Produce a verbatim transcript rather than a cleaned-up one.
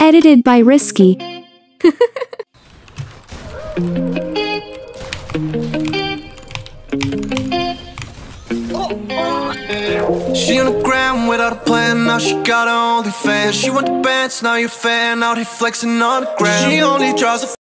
Edited by Risky. She on the ground without a plan, now she got her OnlyFans. She want the bands, now you're a fan, out here flexing on the ground. She only draws a